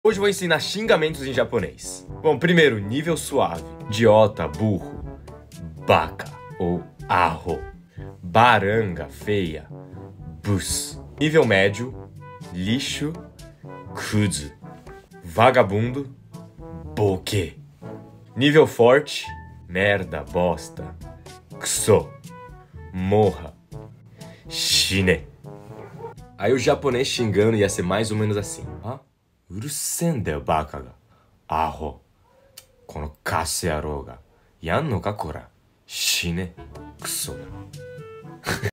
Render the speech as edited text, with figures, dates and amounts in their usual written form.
Hoje eu vou ensinar xingamentos em japonês. Bom, primeiro, nível suave. Idiota, burro, baka ou arro. Baranga, feia, bus. Nível médio, lixo, kuzu. Vagabundo, boke. Nível forte, merda, bosta, kuso. Morra, shine. Aí o japonês xingando ia ser mais ou menos assim. Urusen da baka ga. Arro. Kono kasu yarou ga. Yan no ka kora. Shine. Kuso.